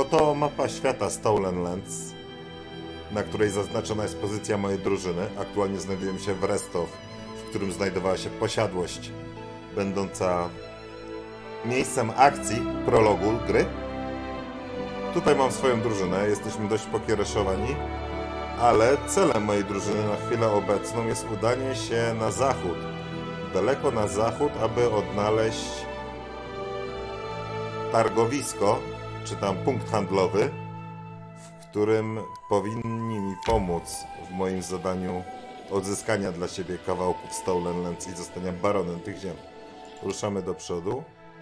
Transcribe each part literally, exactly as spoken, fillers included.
Oto mapa świata Stolen Lands, na której zaznaczona jest pozycja mojej drużyny. Aktualnie znajduję się w Restov, w którym znajdowała się posiadłość będąca miejscem akcji prologu gry. Tutaj mam swoją drużynę, jesteśmy dość pokiereszowani, ale celem mojej drużyny na chwilę obecną jest udanie się na zachód, daleko na zachód, aby odnaleźć targowisko, czy tam punkt handlowy, w którym powinni mi pomóc w moim zadaniu odzyskania dla siebie kawałków Stolen Lands i zostania baronem tych ziem. Ruszamy do przodu.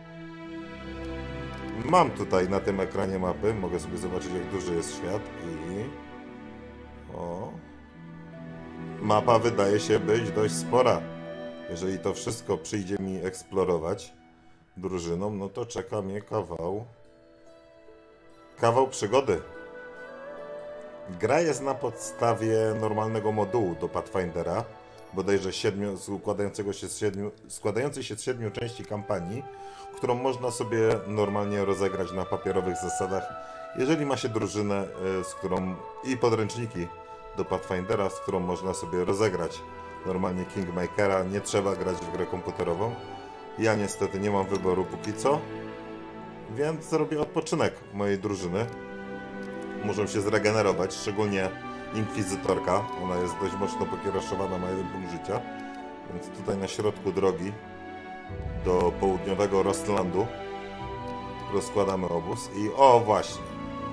Mam tutaj na tym ekranie mapy, mogę sobie zobaczyć, jak duży jest świat i... O... Mapa wydaje się być dość spora. Jeżeli to wszystko przyjdzie mi eksplorować drużyną, no to czeka mnie kawał... Kawał przygody. Gra jest na podstawie normalnego modułu do Pathfindera, bodajże siedmiu, składającego się z siedmiu, składającej się z siedmiu części kampanii, którą można sobie normalnie rozegrać na papierowych zasadach, jeżeli ma się drużynę, z którą i podręczniki do Pathfindera, z którą można sobie rozegrać normalnie Kingmakera. Nie trzeba grać w grę komputerową. Ja niestety nie mam wyboru póki co, więc zrobię odpoczynek mojej drużyny. Muszą się zregenerować, szczególnie Inkwizytorka. Ona jest dość mocno pokieraszowana, ma jeden punkt życia. Więc tutaj na środku drogi do południowego Rostlandu rozkładamy obóz i o właśnie.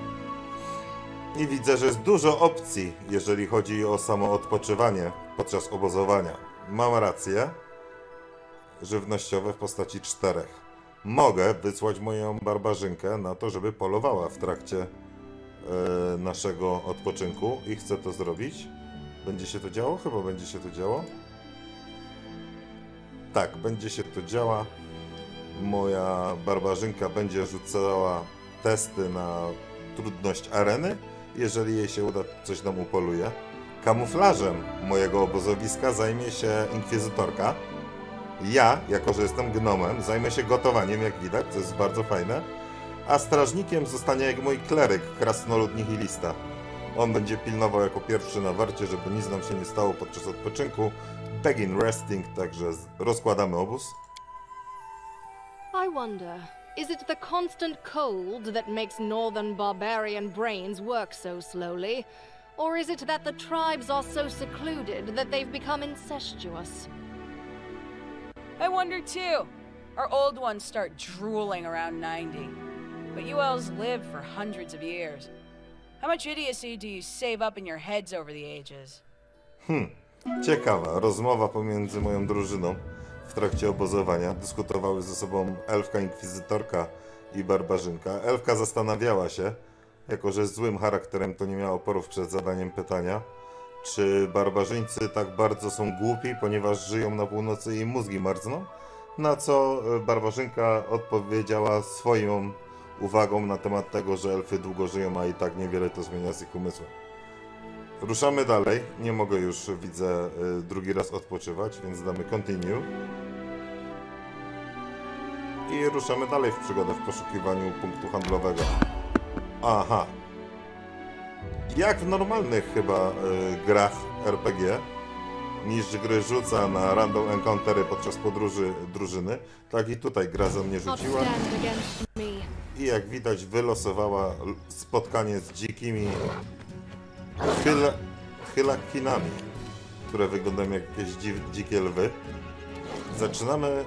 I widzę, że jest dużo opcji, jeżeli chodzi o samo odpoczywanie podczas obozowania. Mam rację. Żywnościowe w postaci czterech. Mogę wysłać moją barbarzynkę na to, żeby polowała w trakcie e, naszego odpoczynku i chcę to zrobić. Będzie się to działo? Chyba będzie się to działo. Tak, będzie się to działa. Moja barbarzynka będzie rzucała testy na trudność areny. Jeżeli jej się uda, coś nam upoluje. Kamuflażem mojego obozowiska zajmie się Inkwizytorka. Ja, jako że jestem gnomem, zajmę się gotowaniem, jak widać, co jest bardzo fajne. A strażnikiem zostanie jak mój kleryk, krasnolud nihilista. On będzie pilnował jako pierwszy na warcie, żeby nic nam się nie stało podczas odpoczynku. Begin resting, także rozkładamy obóz. I wonder, is it the constant cold that makes northern barbarian brains work so slowly? Or is it that the tribes are so secluded that they've become incestuous? I wonder too. Our old ones start drooling around ninety. But you elves live for hundreds of years. How much idiocy do you save up in your heads over the ages? Hmm, ciekawa rozmowa pomiędzy moją drużyną w trakcie obozowania. Dyskutowały ze sobą elfka, inkwizytorka i barbarzynka. Elfka zastanawiała się, jako że jest złym charakterem, to nie miała oporów przed zadaniem pytania, czy barbarzyńcy tak bardzo są głupi, ponieważ żyją na północy i im mózgi marzną? Na co barbarzynka odpowiedziała swoją uwagą na temat tego, że elfy długo żyją, a i tak niewiele to zmienia z ich umysłem. Ruszamy dalej. Nie mogę już, widzę, drugi raz odpoczywać, więc damy continue. I ruszamy dalej w przygodę w poszukiwaniu punktu handlowego. Aha. Jak w normalnych chyba y, grach R P G, mistrz gry rzuca na random encountery podczas podróży drużyny, tak i tutaj gra za mnie rzuciła. I jak widać wylosowała spotkanie z dzikimi chyla, chylakinami, które wyglądają jak jakieś dzi, dzikie lwy. Zaczynamy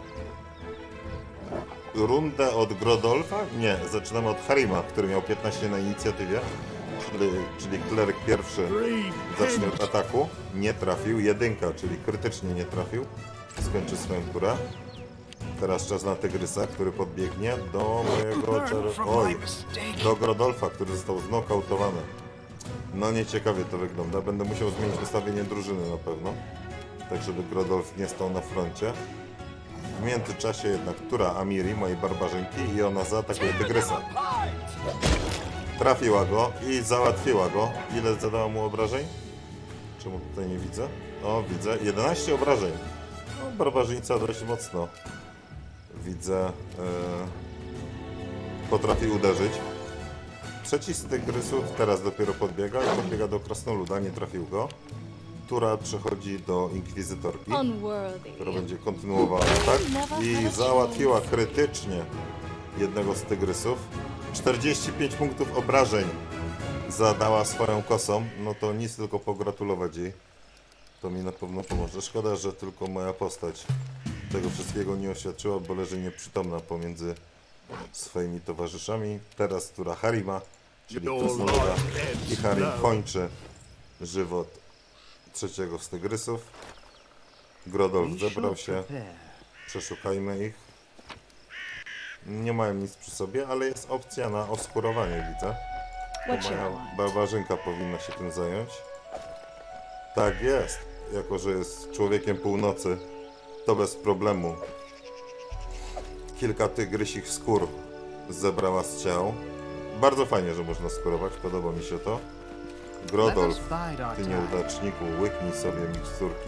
rundę od Grodolfa? Nie, zaczynamy od Harima, który miał piętnaście na inicjatywie. Czyli, czyli kleryk pierwszy zacznie od ataku. Nie trafił. Jedynka, czyli krytycznie nie trafił. Skończy swoją turę. Teraz czas na Tygrysa, który podbiegnie do mojego... Oj, do Grodolfa, który został znokautowany. No nieciekawie to wygląda. Będę musiał zmienić ustawienie drużyny na pewno. Tak, żeby Grodolf nie stał na froncie. W międzyczasie jednak tura Amiri, mojej barbarzynki, i ona zaatakuje Tygrysa. Trafiła go i załatwiła go. Ile zadała mu obrażeń? Czemu tutaj nie widzę? O, widzę. jedenaście obrażeń. No, barbarzyńca dość mocno. Widzę. Yy, potrafi uderzyć. trzeci z tygrysów teraz dopiero podbiega i podbiega do krasnoluda, nie trafił go, która przechodzi do inkwizytorki, która będzie kontynuowała atak i załatwiła krytycznie jednego z tygrysów. czterdzieści pięć punktów obrażeń zadała swoją kosą, no to nic, tylko pogratulować jej. To mi na pewno pomoże. Szkoda, że tylko moja postać tego wszystkiego nie oświadczyła, bo leży nieprzytomna pomiędzy swoimi towarzyszami. Teraz tura Harima, czyli krasnoluda, i Harim kończy żywot trzeciego z tygrysów. Grodolf zebrał się. Przeszukajmy ich. Nie mają nic przy sobie, ale jest opcja na oskurowanie, widzę. To moja barbarzynka powinna się tym zająć. Tak jest. Jako że jest człowiekiem północy, to bez problemu kilka tygrysich skór zebrała z ciał. Bardzo fajnie, że można skurować, podoba mi się to. Grodolf, ty nieudaczniku, łyknij sobie miksturki.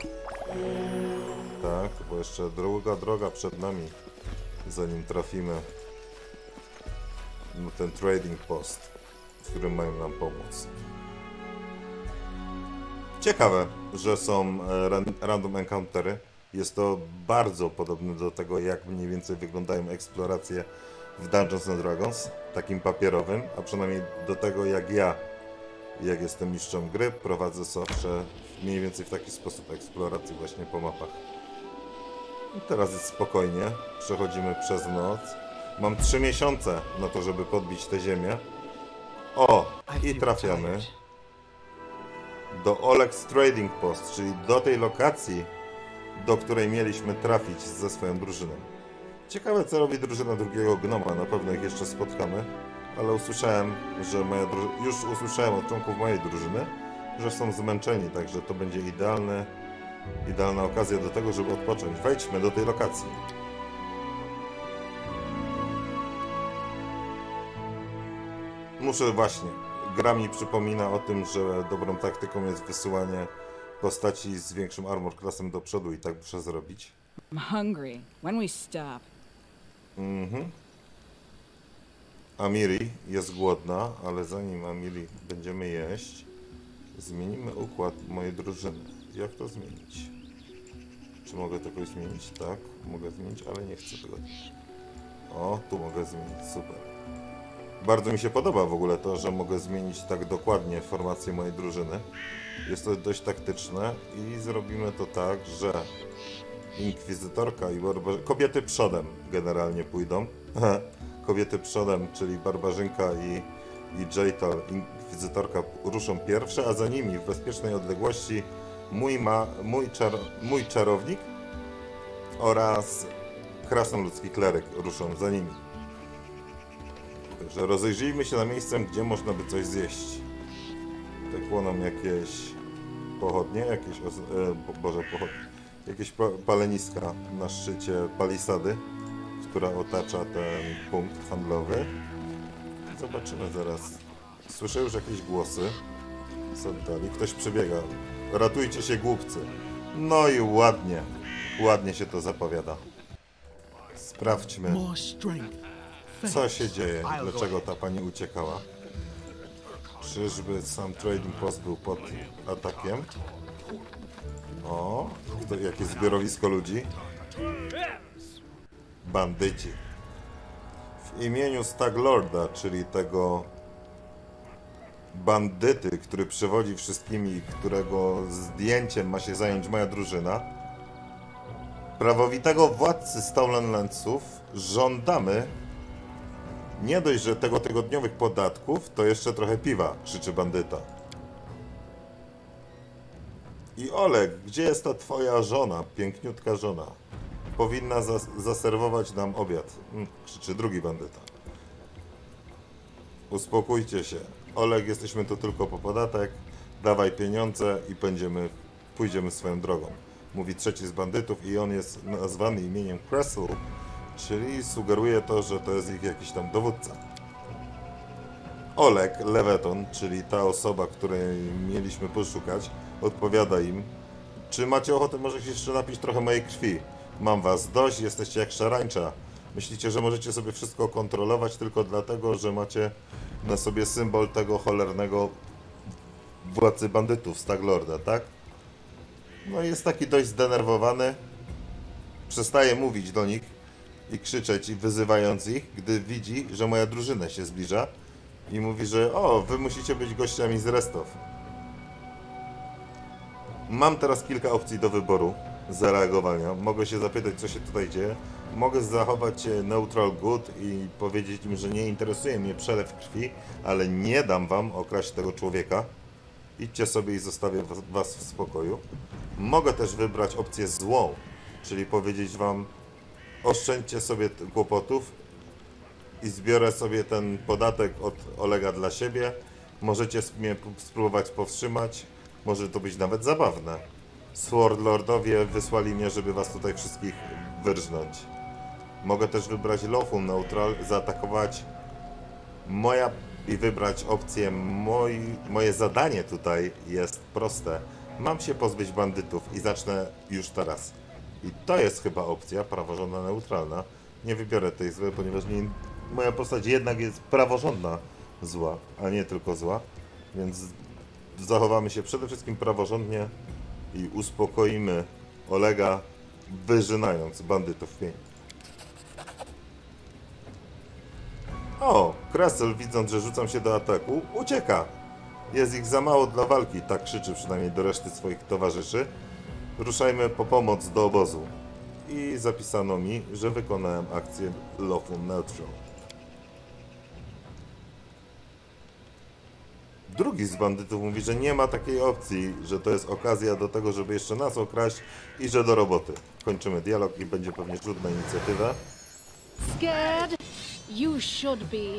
Tak, bo jeszcze długa droga przed nami, zanim trafimy na ten trading post, w którym mają nam pomóc. Ciekawe, że są random encountery. Jest to bardzo podobne do tego, jak mniej więcej wyglądają eksploracje w Dungeons and Dragons, takim papierowym, a przynajmniej do tego, jak ja, jak jestem mistrzem gry, prowadzę sobie mniej więcej w taki sposób eksplorację właśnie po mapach. I teraz jest spokojnie, przechodzimy przez noc. Mam trzy miesiące na to, żeby podbić tę ziemię. O, i trafiamy do Oleg's Trading Post, czyli do tej lokacji, do której mieliśmy trafić ze swoją drużyną. Ciekawe, co robi drużyna drugiego gnoma, na pewno ich jeszcze spotkamy, ale usłyszałem, że moja drużyna, już usłyszałem od członków mojej drużyny, że są zmęczeni, także to będzie idealne, idealna okazja do tego, żeby odpocząć. Wejdźmy do tej lokacji. Muszę właśnie, gra mi przypomina o tym, że dobrą taktyką jest wysyłanie postaci z większym armor classem do przodu i tak muszę zrobić. I'm hungry. When we stop? Mhm. Amiri jest głodna, ale zanim Amiri będziemy jeść, zmienimy układ mojej drużyny. Jak to zmienić? Czy mogę tego zmienić? Tak, mogę zmienić, ale nie chcę tego. O, tu mogę zmienić, super. Bardzo mi się podoba w ogóle to, że mogę zmienić tak dokładnie formację mojej drużyny. Jest to dość taktyczne i zrobimy to tak, że inkwizytorka i barbarzynka... Kobiety przodem generalnie pójdą. Kobiety przodem, czyli barbarzynka i, i Jaital, inkwizytorka ruszą pierwsze, a za nimi w bezpiecznej odległości mój, ma, mój, czar, mój czarownik oraz krasnoludzki kleryk ruszą za nimi. Także rozejrzyjmy się na miejsce, gdzie można by coś zjeść. Tutaj płoną jakieś pochodnie, jakieś, e, boże, pochodnie, jakieś pa, paleniska na szczycie palisady, która otacza ten punkt handlowy. Zobaczymy zaraz. Słyszę już jakieś głosy z oddali. Ktoś przebiega. Ratujcie się, głupcy. No i ładnie. Ładnie się to zapowiada. Sprawdźmy, co się dzieje. Dlaczego ta pani uciekała? Czyżby sam trading post był pod atakiem? O, to jakie zbiorowisko ludzi. Bandyci. W imieniu Staglorda, czyli tego bandyty, który przewodzi wszystkimi, którego zdjęciem ma się zająć moja drużyna, prawowitego władcy Stolen Landsów, żądamy nie dość, że tego tygodniowych podatków, to jeszcze trochę piwa, krzyczy bandyta. I Oleg, gdzie jest ta twoja żona, piękniutka żona? Powinna zas zaserwować nam obiad, hmm, krzyczy drugi bandyta. Uspokójcie się. Oleg, jesteśmy tu tylko po podatek, dawaj pieniądze i będziemy, pójdziemy swoją drogą. Mówi trzeci z bandytów i on jest nazwany imieniem Kressel, czyli sugeruje to, że to jest ich jakiś tam dowódca. Oleg Leveton, czyli ta osoba, której mieliśmy poszukać, odpowiada im: czy macie ochotę może jeszcze napić trochę mojej krwi? Mam was dość, jesteście jak szarańcza. Myślicie, że możecie sobie wszystko kontrolować tylko dlatego, że macie na sobie symbol tego cholernego władcy bandytów, Staglorda, tak? No jest taki dość zdenerwowany. Przestaje mówić do nich i krzyczeć, i wyzywając ich, gdy widzi, że moja drużyna się zbliża. I mówi, że o, wy musicie być gościami z Restow. Mam teraz kilka opcji do wyboru, zareagowania. Mogę się zapytać, co się tutaj dzieje. Mogę zachować się neutral good i powiedzieć im, że nie interesuje mnie przelew krwi, ale nie dam wam okraść tego człowieka. Idźcie sobie i zostawię was w spokoju. Mogę też wybrać opcję złą, czyli powiedzieć wam, oszczędźcie sobie kłopotów i zbiorę sobie ten podatek od Olega dla siebie. Możecie mnie spróbować powstrzymać. Może to być nawet zabawne. Swordlordowie wysłali mnie, żeby was tutaj wszystkich wyrżnąć. Mogę też wybrać lawful neutral, zaatakować moja i wybrać opcję moi, moje zadanie tutaj jest proste. Mam się pozbyć bandytów i zacznę już teraz. I to jest chyba opcja praworządna neutralna. Nie wybiorę tej złej, ponieważ nie, moja postać jednak jest praworządna zła, a nie tylko zła. Więc zachowamy się przede wszystkim praworządnie i uspokoimy Olega, wyżynając bandytów w pień. O, Kressel, widząc, że rzucam się do ataku, ucieka. Jest ich za mało dla walki, tak krzyczy przynajmniej do reszty swoich towarzyszy. Ruszajmy po pomoc do obozu. I zapisano mi, że wykonałem akcję Lawful Neutral. Drugi z bandytów mówi, że nie ma takiej opcji, że to jest okazja do tego, żeby jeszcze nas okraść i że do roboty. Kończymy dialog i będzie pewnie rzut na inicjatywę. Scared? You should be.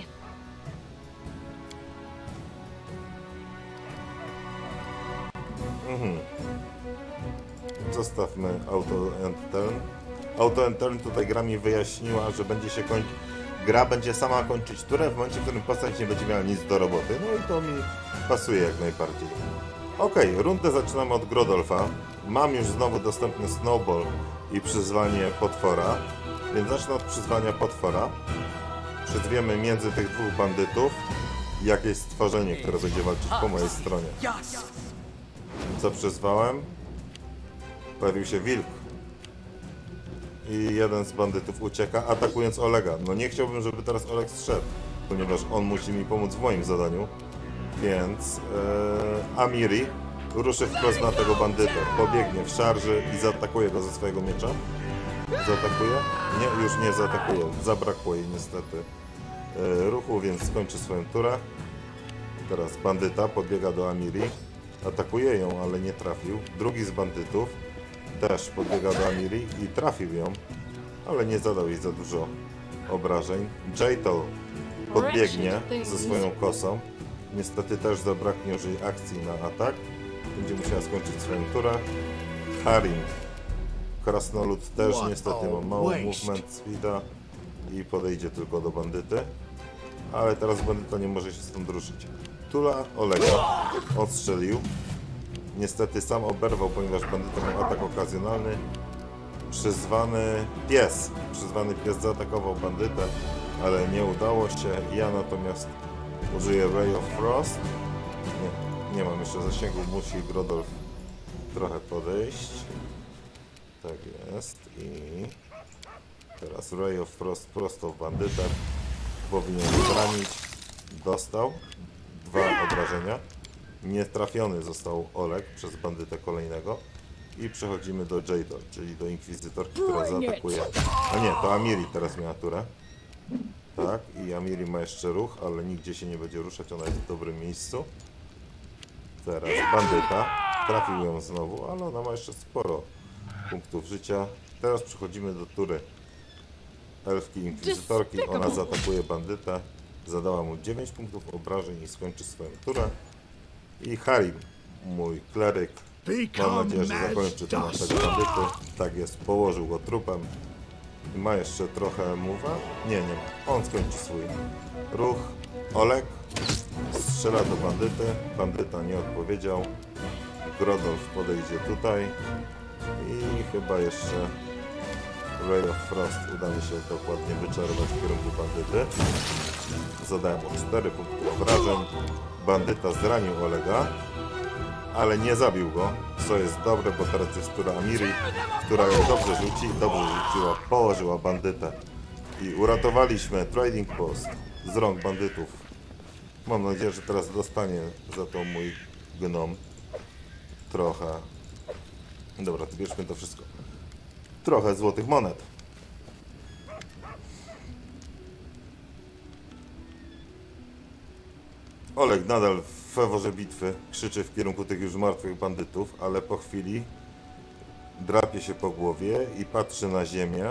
Mhm. Zostawmy Auto and Turn. Auto and Turn tutaj gra mi wyjaśniła, że będzie się kończyć. Gra będzie sama kończyć turę w momencie, w którym postać nie będzie miała nic do roboty. No i to mi pasuje jak najbardziej. Okej, okay, rundę zaczynamy od Grodolfa. Mam już znowu dostępny Snowball i przyzwanie potwora. Więc zacznę od przyzwania potwora. Przyzwiemy między tych dwóch bandytów jakieś stworzenie, które będzie walczyć po mojej stronie. Co przyzwałem? Pojawił się wilk. I jeden z bandytów ucieka, atakując Olega. No nie chciałbym, żeby teraz Oleg zszedł, ponieważ on musi mi pomóc w moim zadaniu. Więc ee, Amiri ruszy wprost na tego bandytę. Pobiegnie w szarży i zaatakuje go ze swojego miecza. Zaatakuje? Nie, już nie zaatakuje. Zabrakło jej niestety e, ruchu, więc skończy swoją turę. Teraz bandyta podbiega do Amiri. Atakuje ją, ale nie trafił. Drugi z bandytów też podbiega do Amiri i trafił ją, ale nie zadał jej za dużo obrażeń. Jaytal podbiegnie ze swoją kosą. Niestety też zabraknie już jej akcji na atak. Będzie musiała skończyć swoją turę. Harim. Krasnolud też niestety ma mało movement speeda i podejdzie tylko do bandyty. Ale teraz bandyta nie może się stąd ruszyć. Tula Olega odstrzelił. Niestety sam oberwał, ponieważ bandyta miał atak okazjonalny. Przyzwany pies. Przyzwany pies zaatakował bandytę, ale nie udało się. Ja natomiast użyję Ray of Frost. Nie, nie mam jeszcze zasięgu, musi Grodolf trochę podejść. Tak jest. I teraz Ray of Frost prosto w bandytę. Powinien zranić. Dostał. Dwa obrażenia. Nietrafiony został Oleg przez bandytę kolejnego. I przechodzimy do Jaytal, czyli do inkwizytorki, która zaatakuje. A nie, to Amiri teraz miała turę. Tak, i Amiri ma jeszcze ruch, ale nigdzie się nie będzie ruszać, ona jest w dobrym miejscu. Teraz bandyta. Trafił ją znowu, ale ona ma jeszcze sporo punktów życia. Teraz przechodzimy do tury elfki inkwizytorki. Ona zaatakuje bandytę. Zadała mu dziewięć punktów obrażeń i skończy swoją turę. I Harim, mój kleryk, mam nadzieję, że zakończy to naszego bandyty. Tak jest, położył go trupem. I ma jeszcze trochę move'a? Nie, nie ma. On skończy swój ruch. Oleg strzela do bandyty. Bandyta nie odpowiedział. Grodolf podejdzie tutaj. I chyba jeszcze Ray of Frost uda mi się dokładnie wyczarować w kierunku bandyty. Zadałem mu cztery punkty obrażeń. Bandyta zranił Olega, ale nie zabił go, co jest dobre, bo teraz jest tura Amiri, która ją dobrze rzuci, dobrze rzuciła, położyła bandytę. I uratowaliśmy Trading Post z rąk bandytów. Mam nadzieję, że teraz dostanie za to mój gnom trochę. Dobra, to bierzmy to wszystko. Trochę złotych monet. Oleg nadal w feworze bitwy krzyczy w kierunku tych już martwych bandytów, ale po chwili drapie się po głowie i patrzy na ziemię.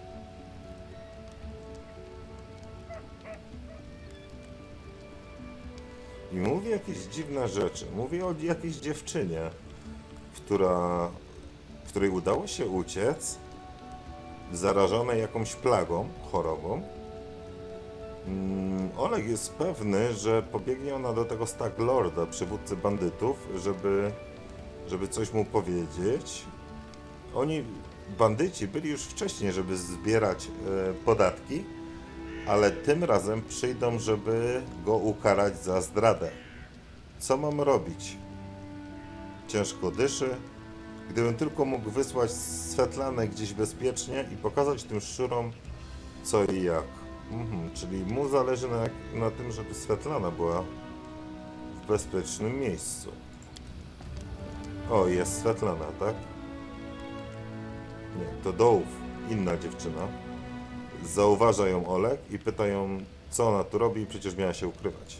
I mówi jakieś dziwne rzeczy. Mówi o jakiejś dziewczynie, która, której udało się uciec, zarażonej jakąś plagą, chorobą. Mm, Oleg jest pewny, że pobiegnie ona do tego Staglorda, przywódcy bandytów, żeby, żeby coś mu powiedzieć. Oni, bandyci, byli już wcześniej, żeby zbierać e, podatki, ale tym razem przyjdą, żeby go ukarać za zdradę. Co mam robić? Ciężko dyszy. Gdybym tylko mógł wysłać Svetlanę gdzieś bezpiecznie i pokazać tym szczurom co i jak. Mhm, czyli mu zależy na, na tym, żeby Svetlana była w bezpiecznym miejscu. O, jest Svetlana, tak? Nie, to Dołów, inna dziewczyna. Zauważa ją Oleg i pyta ją, co ona tu robi, przecież miała się ukrywać.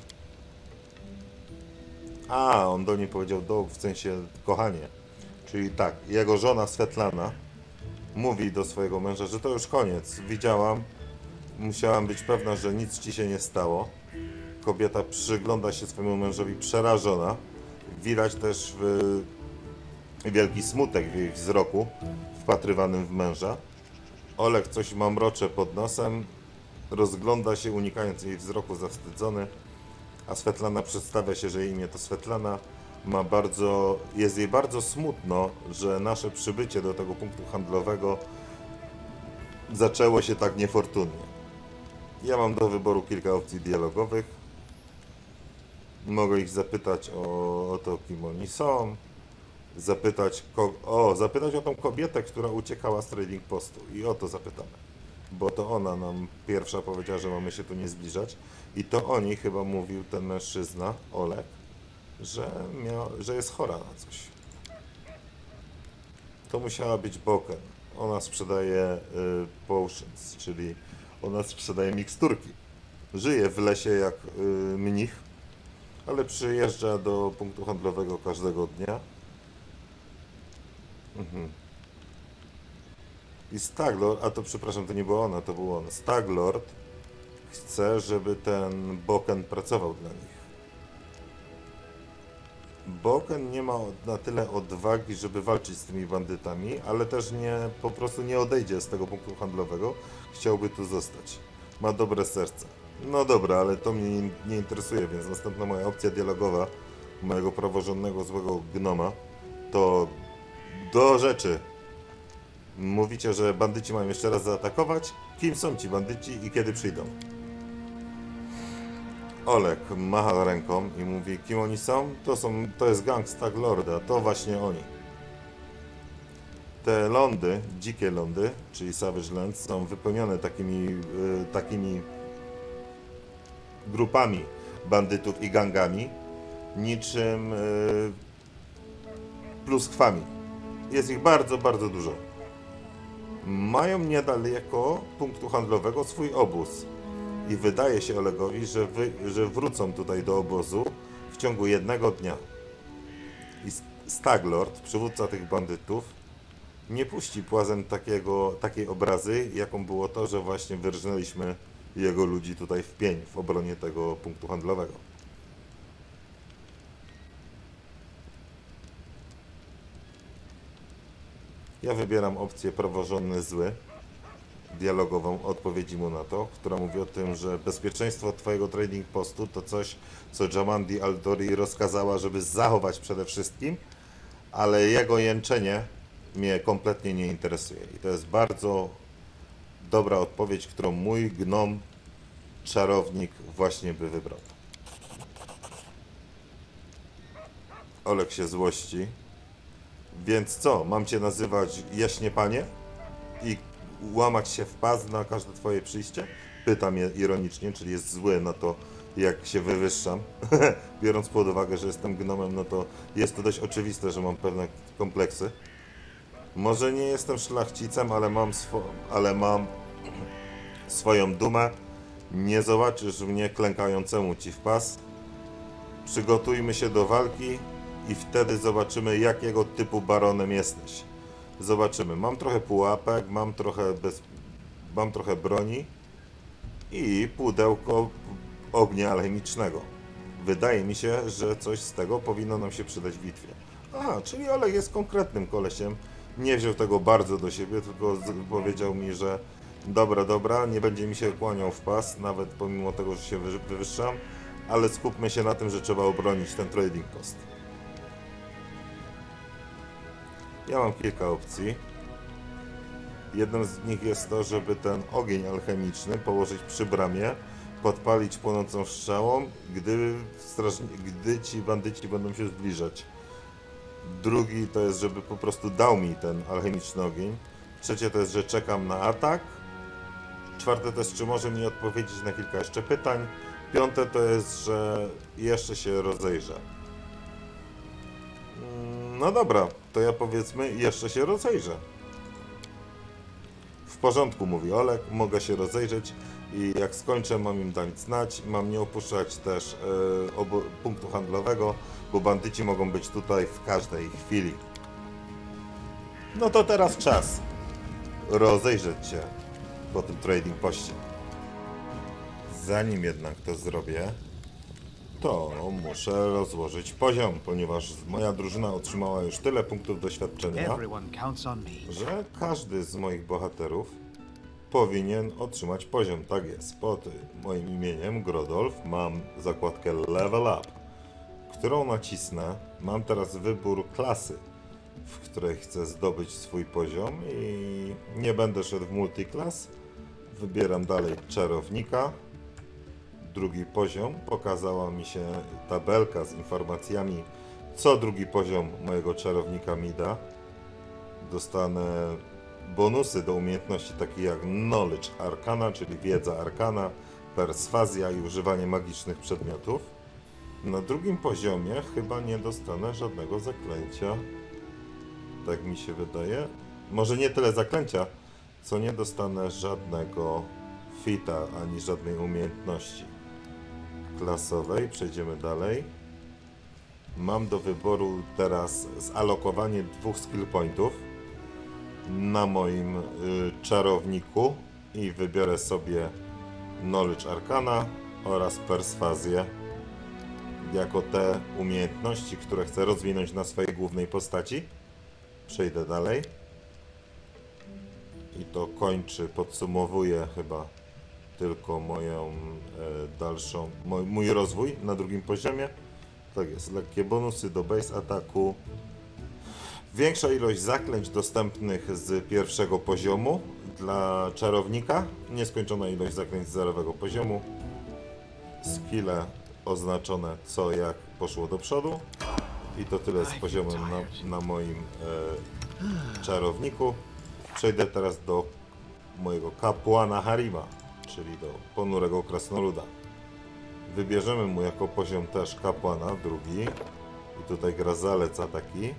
A, on do niej powiedział Dołów w sensie kochanie. Czyli tak, jego żona Svetlana mówi do swojego męża, że to już koniec. Widziałam, musiałam być pewna, że nic ci się nie stało. Kobieta przygląda się swojemu mężowi przerażona. Widać też w... wielki smutek w jej wzroku, wpatrywanym w męża. Oleg coś mamrocze pod nosem, rozgląda się, unikając jej wzroku, zawstydzony, a Svetlana przedstawia się, że jej imię to Svetlana. Ma bardzo, jest jej bardzo smutno, że nasze przybycie do tego punktu handlowego zaczęło się tak niefortunnie. Ja mam do wyboru kilka opcji dialogowych. Mogę ich zapytać o, o to, kim oni są. Zapytać, ko o, zapytać o tą kobietę, która uciekała z Trading Postu. I o to zapytamy. Bo to ona nam pierwsza powiedziała, że mamy się tu nie zbliżać. I to o niej chyba mówił ten mężczyzna, Oleg, że, miał, że jest chora na coś. To musiała być Boken. Ona sprzedaje y, potions, czyli ona sprzedaje miksturki. Żyje w lesie jak y, mnich, ale przyjeżdża do punktu handlowego każdego dnia. Mhm. I Staglord, a to przepraszam, to nie była ona, to był on. Staglord chce, żeby ten Boken pracował dla nich. Boken nie ma na tyle odwagi, żeby walczyć z tymi bandytami, ale też nie, po prostu nie odejdzie z tego punktu handlowego. Chciałby tu zostać. Ma dobre serce. No dobra, ale to mnie nie, nie interesuje, więc następna moja opcja dialogowa mojego praworządnego złego gnoma to do rzeczy. Mówicie, że bandyci mają jeszcze raz zaatakować? Kim są ci bandyci i kiedy przyjdą? Oleg macha ręką i mówi, kim oni są? To są, to jest gang Staglorda, to właśnie oni. Te lądy, dzikie lądy, czyli Savage Lands, są wypełnione takimi, y, takimi grupami bandytów i gangami, niczym y, pluskwami. Jest ich bardzo, bardzo dużo. Mają niedaleko punktu handlowego swój obóz. I wydaje się Olegowi, że, wy, że wrócą tutaj do obozu w ciągu jednego dnia. I Staglord, przywódca tych bandytów, nie puści płazem takiego, takiej obrazy, jaką było to, że właśnie wyrżnęliśmy jego ludzi tutaj w pień w obronie tego punktu handlowego. Ja wybieram opcję praworządny zły, dialogową, odpowiedzi mu na to, która mówi o tym, że bezpieczeństwo twojego trading postu to coś, co Jamandi Aldori rozkazała, żeby zachować przede wszystkim, ale jego jęczenie mnie kompletnie nie interesuje. I to jest bardzo dobra odpowiedź, którą mój gnom czarownik właśnie by wybrał. Olek się złości. Więc co, mam cię nazywać jaśnie panie? I łamać się w pas na każde twoje przyjście? Pytam je ironicznie, czyli jest zły na to, jak się wywyższam. Biorąc pod uwagę, że jestem gnomem, no to jest to dość oczywiste, że mam pewne kompleksy. Może nie jestem szlachcicem, ale mam, swo ale mam swoją dumę. Nie zobaczysz mnie klękającemu ci w pas. Przygotujmy się do walki i wtedy zobaczymy, jakiego typu baronem jesteś. Zobaczymy. Mam trochę pułapek, mam trochę, bez... mam trochę broni i pudełko ognia alchemicznego. Wydaje mi się, że coś z tego powinno nam się przydać w bitwie. Aha, czyli Olek jest konkretnym kolesiem. Nie wziął tego bardzo do siebie, tylko powiedział mi, że dobra, dobra, nie będzie mi się kłaniał w pas, nawet pomimo tego, że się wywyższam, ale skupmy się na tym, że trzeba obronić ten trading post. Ja mam kilka opcji. Jedną z nich jest to, żeby ten ogień alchemiczny położyć przy bramie, podpalić płonącą strzałą, gdy, strażni... gdy ci bandyci będą się zbliżać. Drugi to jest, żeby po prostu dał mi ten alchemiczny ogień. Trzecie to jest, że czekam na atak. Czwarte to jest, czy może mi odpowiedzieć na kilka jeszcze pytań. Piąte to jest, że jeszcze się rozejrzę. No dobra, to ja powiedzmy jeszcze się rozejrzę. W porządku, mówi Olek, mogę się rozejrzeć i jak skończę, mam im dać znać. Mam nie opuszczać też yy, punktu handlowego, bo bandyci mogą być tutaj w każdej chwili. No to teraz czas rozejrzeć się po tym trading poście. Zanim jednak to zrobię, to muszę rozłożyć poziom, ponieważ moja drużyna otrzymała już tyle punktów doświadczenia, że każdy z moich bohaterów powinien otrzymać poziom. Tak jest, pod moim imieniem Grodolf mam zakładkę Level Up, którą nacisnę. Mam teraz wybór klasy, w której chcę zdobyć swój poziom i nie będę szedł w multiclass. Wybieram dalej czarownika. Drugi poziom. Pokazała mi się tabelka z informacjami, co drugi poziom mojego czarownika mi da. Dostanę bonusy do umiejętności takie jak Knowledge Arcana, czyli wiedza arkana, perswazja i używanie magicznych przedmiotów. Na drugim poziomie chyba nie dostanę żadnego zaklęcia. Tak mi się wydaje. Może nie tyle zaklęcia, co nie dostanę żadnego fita, ani żadnej umiejętności klasowej. Przejdziemy dalej. Mam do wyboru teraz zalokowanie dwóch skill pointów na moim y, czarowniku i wybiorę sobie Knowledge Arcana oraz Perswazję jako te umiejętności, które chcę rozwinąć na swojej głównej postaci. Przejdę dalej. I to kończy, podsumowuje chyba tylko moją e, dalszą, mój, mój rozwój na drugim poziomie. Tak jest, lekkie bonusy do base ataku. Większa ilość zaklęć dostępnych z pierwszego poziomu dla czarownika. Nieskończona ilość zaklęć z zerowego poziomu. Skille oznaczone co jak poszło do przodu. I to tyle z poziomem na, na moim e, czarowniku. Przejdę teraz do mojego kapłana Harima, czyli do ponurego krasnoluda. Wybierzemy mu jako poziom też kapłana, drugi. I tutaj gra zaleca taki.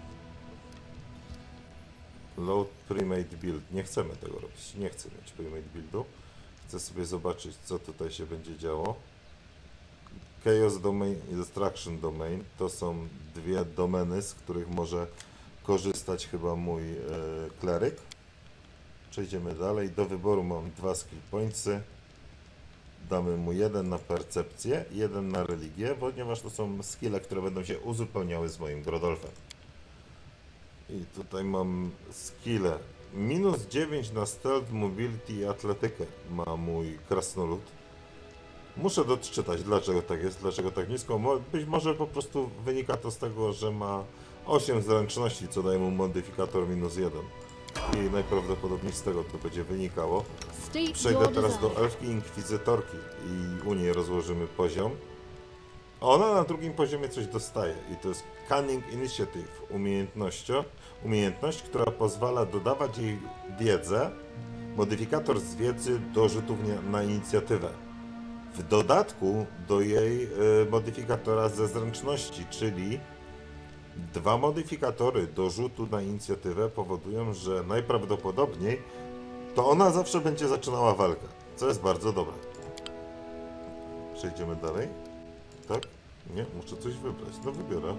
Load Primate Build. Nie chcemy tego robić. Nie chcę mieć Primate Buildu. Chcę sobie zobaczyć, co tutaj się będzie działo. Chaos Domain i Destruction Domain to są dwie domeny, z których może korzystać chyba mój e, kleryk. Przejdziemy dalej. Do wyboru mam dwa skill pointsy. Damy mu jeden na percepcję i jeden na religię, ponieważ to są skille, które będą się uzupełniały z moim Grodolfem. I tutaj mam skille. Minus dziewięć na stealth, mobility i atletykę ma mój krasnolud. Muszę doczytać, dlaczego tak jest, dlaczego tak nisko. Być może po prostu wynika to z tego, że ma osiem zręczności, co daje mu modyfikator minus jeden. I najprawdopodobniej z tego to będzie wynikało. State Przejdę your teraz do desire. elfki inkwizytorki i u niej rozłożymy poziom. Ona na drugim poziomie coś dostaje i to jest Cunning Initiative, umiejętnością, umiejętność, która pozwala dodawać jej wiedzę, modyfikator z wiedzy do rzutów nie- na inicjatywę. W dodatku do jej y, modyfikatora ze zręczności, czyli dwa modyfikatory do rzutu na inicjatywę powodują, że najprawdopodobniej to ona zawsze będzie zaczynała walkę, co jest bardzo dobre. Przejdziemy dalej. Tak? Nie? Muszę coś wybrać. No wybiorę.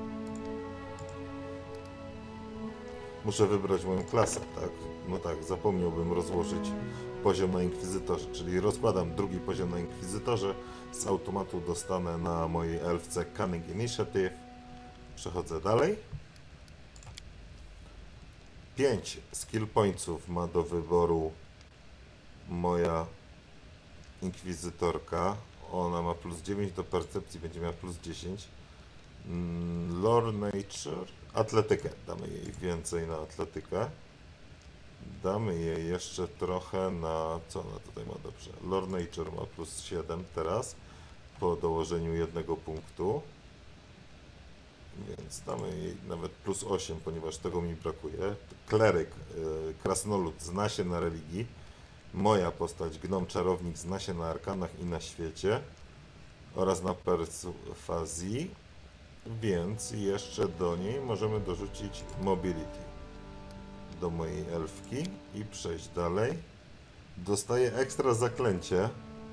Muszę wybrać moją klasę, tak? No tak, zapomniałbym rozłożyć poziom na Inkwizytorze, czyli rozkładam drugi poziom na Inkwizytorze, z automatu dostanę na mojej elfce Cunning Initiative. Przechodzę dalej. pięć skill pointsów ma do wyboru moja Inkwizytorka. Ona ma plus dziewięć do percepcji, będzie miała plus dziesięć. Mm, Lore Nature, atletykę. Damy jej więcej na atletykę. Damy jej jeszcze trochę na... co ona tutaj ma dobrze? Lore Nature ma plus siedem teraz, po dołożeniu jednego punktu. Więc damy jej nawet plus osiem, ponieważ tego mi brakuje. Kleryk, yy, krasnolud, zna się na religii. Moja postać, gnom czarownik, zna się na arkanach i na świecie oraz na perswazji, więc jeszcze do niej możemy dorzucić mobility do mojej elfki i przejść dalej. Dostaję ekstra zaklęcie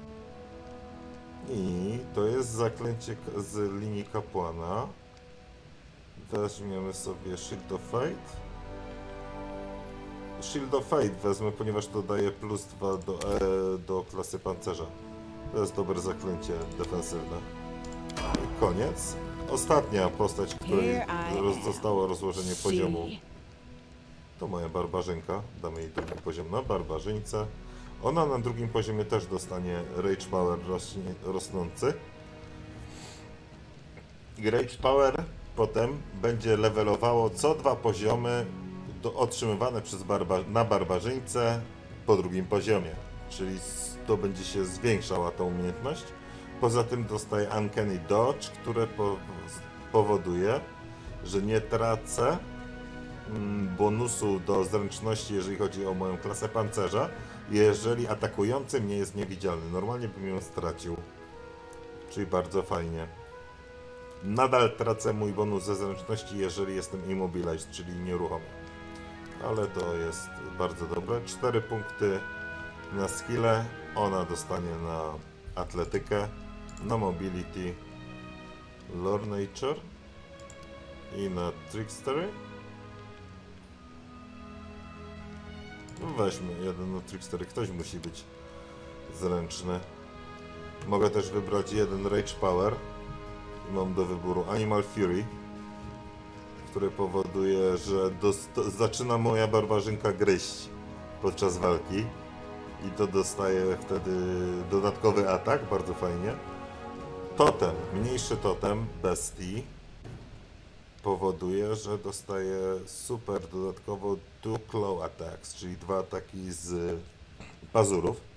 i to jest zaklęcie k- z linii kapłana. Weźmiemy sobie Shield of Fate. Shield of Fate wezmę, ponieważ to daje plus dwa do, e, do klasy pancerza. To jest dobre zaklęcie defensywne. I koniec. Ostatnia postać, której roz, zostało rozłożenie poziomu, to moja barbarzynka. Damy jej drugi poziom na barbarzyńce. Ona na drugim poziomie też dostanie Rage Power rośnie, rosnący. I Rage Power potem będzie levelowało co dwa poziomy do, otrzymywane przez barba, na barbarzyńce po drugim poziomie, czyli s- to będzie się zwiększała ta umiejętność. Poza tym dostaję Uncanny Dodge, które po, z- powoduje, że nie tracę mm, bonusu do zręczności, jeżeli chodzi o moją klasę pancerza, jeżeli atakujący mnie jest niewidzialny. Normalnie bym ją stracił, czyli bardzo fajnie. Nadal tracę mój bonus ze zręczności, jeżeli jestem immobilized, czyli nieruchomy. Ale to jest bardzo dobre. cztery punkty na skille. Ona dostanie na atletykę, na mobility, lore nature i na trickstery. No weźmy jeden na trickstery. Ktoś musi być zręczny. Mogę też wybrać jeden rage power. I mam do wyboru Animal Fury, który powoduje, że dost- zaczyna moja barbarzynka gryźć podczas walki i to dostaje wtedy dodatkowy atak, bardzo fajnie. Totem, mniejszy totem bestii powoduje, że dostaje super dodatkowo two claw attacks, czyli dwa ataki z pazurów.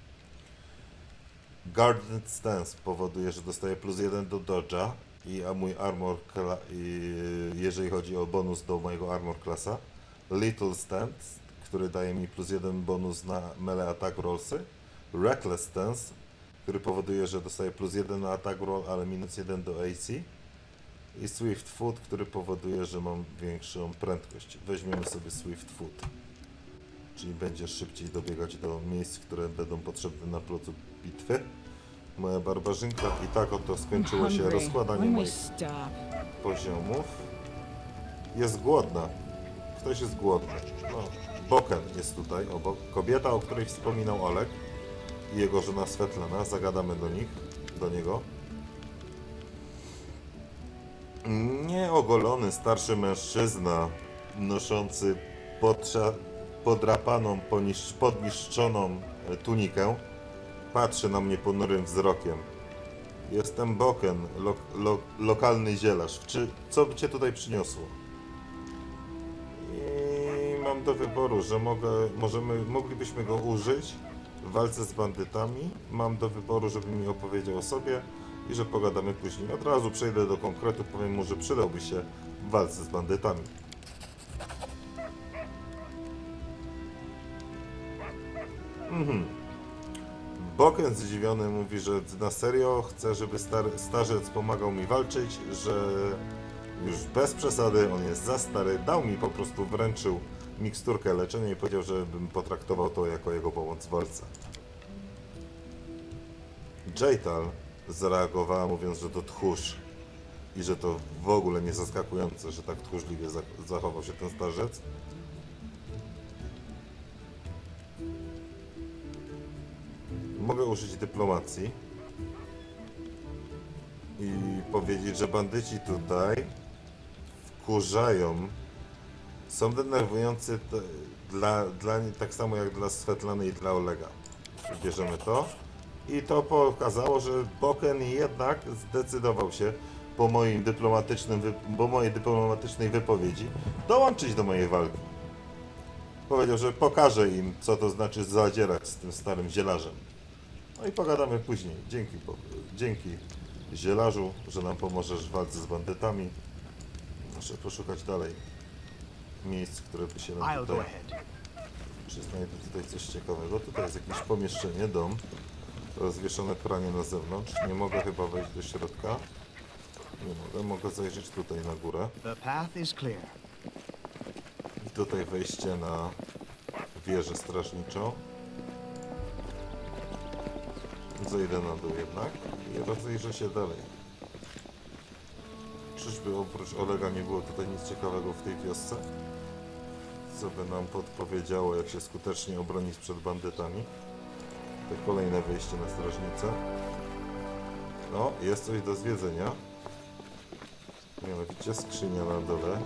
Guarded Stance powoduje, że dostaję plus jeden do dodge'a i a mój armor, kla- i jeżeli chodzi o bonus do mojego armor klasa. Little Stance, który daje mi plus jeden bonus na melee attack rollsy. Reckless Stance, który powoduje, że dostaję plus jeden na attack roll, ale minus jeden do A C. I Swift Foot, który powoduje, że mam większą prędkość. Weźmiemy sobie Swift Foot, czyli będzie szybciej dobiegać do miejsc, które będą potrzebne na placu bitwy. Moja barbarzynka i tak oto skończyło się rozkładanie moich poziomów. Jest głodna. Ktoś jest głodny. No, Boken jest tutaj obok. Kobieta, o której wspominał Olek i jego żona Svetlana. Zagadamy do nich, do niego. Nieogolony starszy mężczyzna noszący potrza- podrapaną, ponisz- podniszczoną tunikę patrzy na mnie ponurym wzrokiem. Jestem Boken, lo- lo- lokalny zielarz. Czy co by cię tutaj przyniosło? I mam mam do wyboru, że mogę, możemy, moglibyśmy go użyć w walce z bandytami. Mam do wyboru, żeby mi opowiedział o sobie i że pogadamy później. Od razu przejdę do konkretu, powiem mu, że przydałby się w walce z bandytami. Mhm. Boken zdziwiony mówi, że na serio chce, żeby stary, starzec pomagał mi walczyć, że już bez przesady, on jest za stary, dał mi po prostu, wręczył miksturkę leczenia i powiedział, żebym potraktował to jako jego pomoc w walce. Jaytal zareagowała, mówiąc, że to tchórz i że to w ogóle nie zaskakujące, że tak tchórzliwie zachował się ten starzec. Mogę użyć dyplomacji i powiedzieć, że bandyci tutaj wkurzają, są denerwujący dla, dla tak samo jak dla Svetlany i dla Olega. Bierzemy to i to pokazało, że Boken jednak zdecydował się po moim dyplomatycznym, po mojej dyplomatycznej wypowiedzi dołączyć do mojej walki. Powiedział, że pokaże im, co to znaczy zadzierać z tym starym zielarzem. No i pogadamy później. Dzięki, dzięki zielarzu, że nam pomożesz w walce z bandytami. Muszę poszukać dalej miejsc, które by się nam tutaj... Czy znajdę tutaj coś ciekawego? Tutaj jest jakieś pomieszczenie, dom. Rozwieszone pranie na zewnątrz. Nie mogę chyba wejść do środka. Nie mogę, mogę zajrzeć tutaj na górę. I tutaj wejście na wieżę strażniczą. Zejdę na dół jednak i rozejrzę się dalej. Czyżby oprócz Olega nie było tutaj nic ciekawego w tej wiosce? Co by nam podpowiedziało, jak się skutecznie obronić przed bandytami? To kolejne wejście na strażnicę. No, jest coś do zwiedzenia. Mianowicie skrzynia na dole.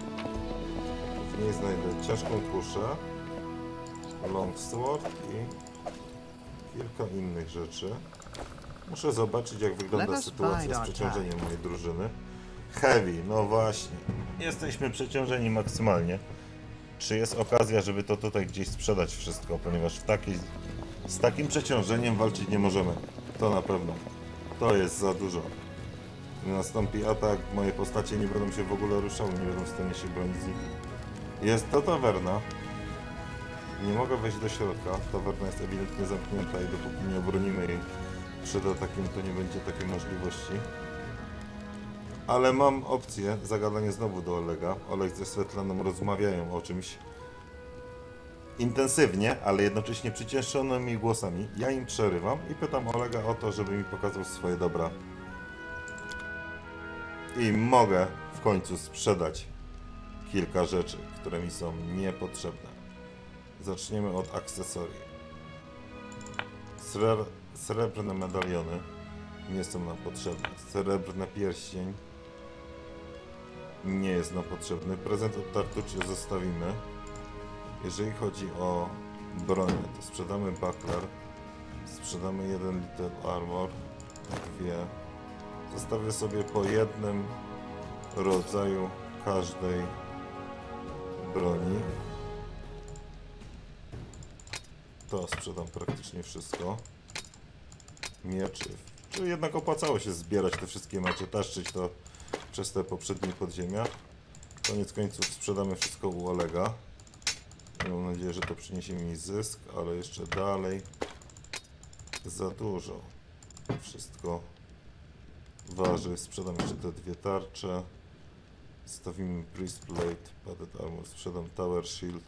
W niej znajdę ciężką kuszę, longsword i kilka innych rzeczy. Muszę zobaczyć, jak wygląda sytuacja z przeciążeniem mojej drużyny. Heavy, no właśnie. Jesteśmy przeciążeni maksymalnie. Czy jest okazja, żeby to tutaj gdzieś sprzedać wszystko, ponieważ w takiej, z takim przeciążeniem walczyć nie możemy. To na pewno. To jest za dużo. Gdy nastąpi atak, moje postacie nie będą się w ogóle ruszały, nie będą w stanie się bronić z nich. Jest to tawerna. Nie mogę wejść do środka. Tawerna jest ewidentnie zamknięta i dopóki nie obronimy jej przed atakiem, to nie będzie takiej możliwości. Ale mam opcję zagadania znowu do Olega. Oleg ze Svetlaną rozmawiają o czymś intensywnie, ale jednocześnie przycieszonymi głosami. Ja im przerywam i pytam Olega o to, żeby mi pokazał swoje dobra. I mogę w końcu sprzedać kilka rzeczy, które mi są niepotrzebne. Zaczniemy od akcesorii. Sre srebrne medaliony nie są nam potrzebne. Srebrny pierścień nie jest nam potrzebny. Prezent od Tartucci zostawimy. Jeżeli chodzi o broń, to sprzedamy buckler. Sprzedamy jeden little armor. Dwie. Zostawię sobie po jednym rodzaju każdej broni. To sprzedam praktycznie wszystko. Mieczy. Czyli jednak opłacało się zbierać te wszystkie mecze, taszczyć to przez te poprzednie podziemia. Koniec końców sprzedamy wszystko u Olega. Mam nadzieję, że to przyniesie mi zysk, ale jeszcze dalej za dużo. Wszystko waży. Sprzedam jeszcze te dwie tarcze. Stawimy Breastplate, Padded Armor, sprzedam Tower Shield.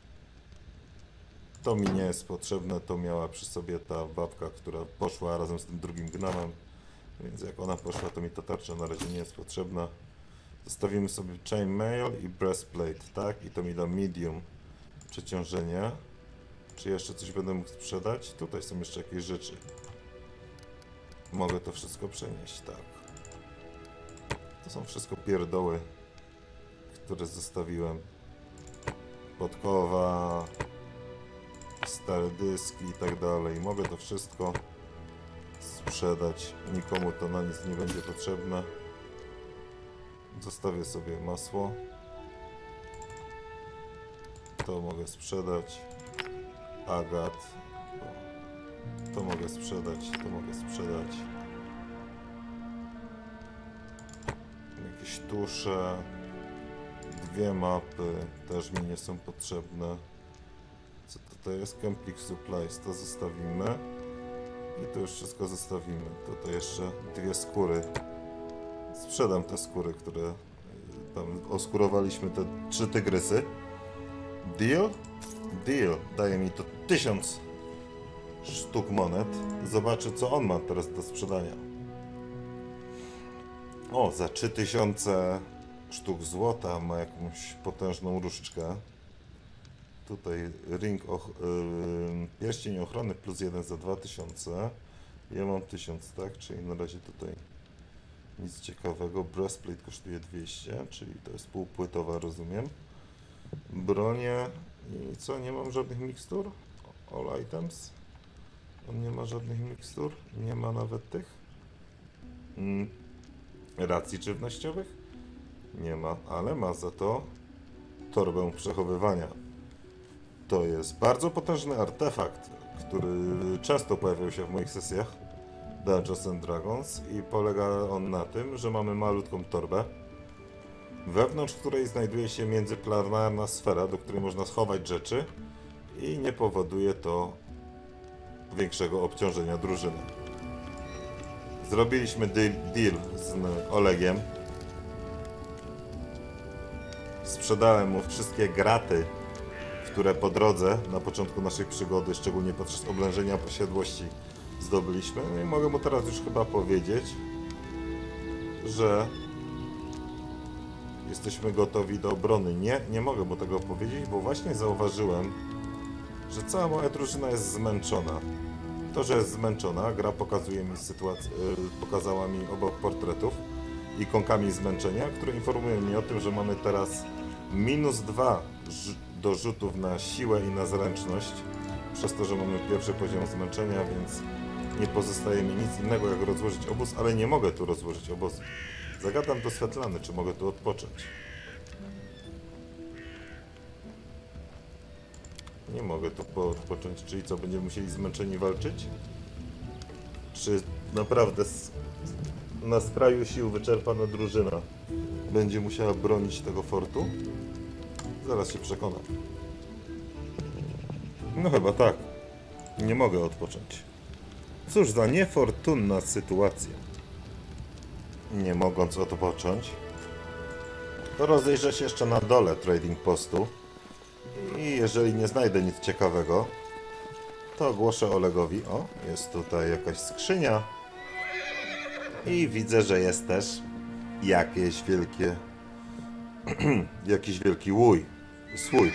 To mi nie jest potrzebne, to miała przy sobie ta babka, która poszła razem z tym drugim gnamem. Więc jak ona poszła, to mi ta tarcza na razie nie jest potrzebna. Zostawimy sobie Chainmail i Breastplate, tak? I to mi da medium przeciążenie. Czy jeszcze coś będę mógł sprzedać? Tutaj są jeszcze jakieś rzeczy. Mogę to wszystko przenieść, tak. To są wszystko pierdoły, które zostawiłem. Podkowa, stare dyski i tak dalej. Mogę to wszystko sprzedać. Nikomu to na nic nie będzie potrzebne. Zostawię sobie masło. To mogę sprzedać. Agat. To mogę sprzedać, to mogę sprzedać. Jakieś tusze. Dwie mapy też mi nie są potrzebne. Co tutaj jest? Camping Supplies, to zostawimy. I to już wszystko zostawimy. Tutaj jeszcze dwie skóry. Sprzedam te skóry, które tam oskurowaliśmy, te trzy tygrysy. Deal? Deal. Daje mi to tysiąc sztuk monet. Zobaczę, co on ma teraz do sprzedania. O, za trzy tysiące sztuk złota ma jakąś potężną różdżkę. Tutaj ring och yy, pierścień ochrony plus jeden za dwa tysiące. Ja mam tysiąc, tak? Czyli na razie tutaj nic ciekawego. Breastplate kosztuje dwieście, czyli to jest półpłytowa, rozumiem. Bronie i co? Nie mam żadnych mikstur? All items? On nie ma żadnych mikstur? Nie ma nawet tych? Mm. Racji żywnościowych? Nie ma, ale ma za to torbę przechowywania. To jest bardzo potężny artefakt, który często pojawiał się w moich sesjach Dungeons and Dragons i polega on na tym, że mamy malutką torbę, wewnątrz której znajduje się międzyplanarna sfera, do której można schować rzeczy i nie powoduje to większego obciążenia drużyny. Zrobiliśmy deal, deal z Olegiem. Sprzedałem mu wszystkie graty, które po drodze, na początku naszej przygody, szczególnie podczas oblężenia posiadłości, zdobyliśmy. No i mogę mu teraz już chyba powiedzieć, że jesteśmy gotowi do obrony. Nie, nie mogę mu tego powiedzieć, bo właśnie zauważyłem, że cała moja drużyna jest zmęczona. To, że jest zmęczona, gra pokazuje mi sytuację, pokazała mi obok portretów ikonkami zmęczenia, które informują mnie o tym, że mamy teraz minus dwa do rzutów na siłę i na zręczność, przez to, że mamy pierwszy poziom zmęczenia, więc nie pozostaje mi nic innego jak rozłożyć obóz, ale nie mogę tu rozłożyć obozu. Zagadam do Svetlany, czy mogę tu odpocząć. Nie mogę tu odpocząć, czyli co, będziemy musieli zmęczeni walczyć? Czy naprawdę na skraju sił wyczerpana drużyna będzie musiała bronić tego fortu? Zaraz się przekonam. No chyba tak. Nie mogę odpocząć. Cóż za niefortunna sytuacja. Nie mogąc odpocząć, to rozejrzę się jeszcze na dole trading postu i jeżeli nie znajdę nic ciekawego, to ogłoszę Olegowi. O, jest tutaj jakaś skrzynia i widzę, że jest też jakieś wielkie jakiś wielki łój, słój.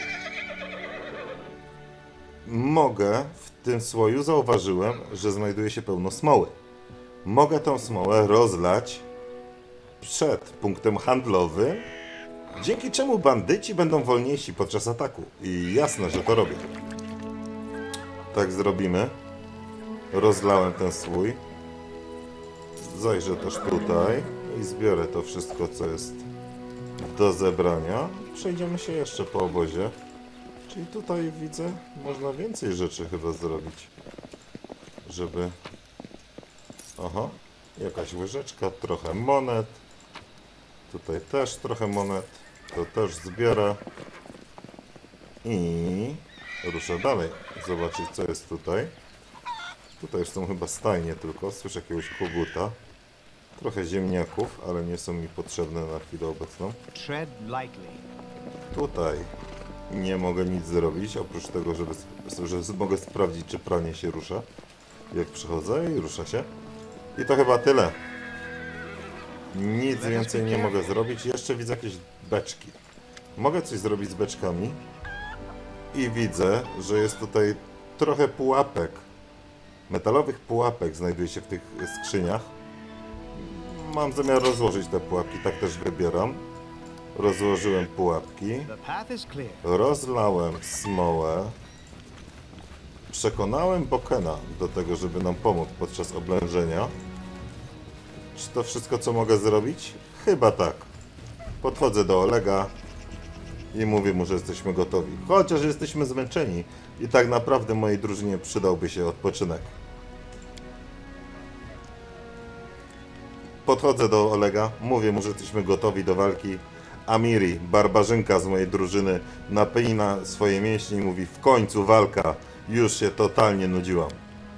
Mogę, w tym słoju zauważyłem, że znajduje się pełno smoły. Mogę tą smołę rozlać przed punktem handlowym, dzięki czemu bandyci będą wolniejsi podczas ataku. I jasne, że to robię. Tak zrobimy. Rozlałem ten słój. Zajrzę też tutaj i zbiorę to wszystko, co jest do zebrania. Przejdziemy się jeszcze po obozie. Czyli tutaj widzę, można więcej rzeczy chyba zrobić, żeby... Aha, jakaś łyżeczka, trochę monet. Tutaj też trochę monet. To też zbiorę. I ruszę dalej. Zobaczyć, co jest tutaj. Tutaj już są chyba stajnie tylko. Słyszę jakiegoś koguta. Trochę ziemniaków, ale nie są mi potrzebne na chwilę obecną. Tutaj nie mogę nic zrobić, oprócz tego, żeby, że mogę sprawdzić, czy pranie się rusza. Jak przychodzę i rusza się. I to chyba tyle. Nic więcej nie mogę zrobić. Jeszcze widzę jakieś beczki. Mogę coś zrobić z beczkami. I widzę, że jest tutaj trochę pułapek. Metalowych pułapek znajduje się w tych skrzyniach. Mam zamiar rozłożyć te pułapki, tak też wybieram. Rozłożyłem pułapki. Rozlałem smołę. Przekonałem Bokena do tego, żeby nam pomógł podczas oblężenia. Czy to wszystko, co mogę zrobić? Chyba tak. Podchodzę do Olega i mówię mu, że jesteśmy gotowi. Chociaż jesteśmy zmęczeni i tak naprawdę mojej drużynie przydałby się odpoczynek. Podchodzę do Olega, mówię mu, że jesteśmy gotowi do walki. Amiri, barbarzynka z mojej drużyny, napina swoje mięśnie i mówi: w końcu walka, już się totalnie nudziłam.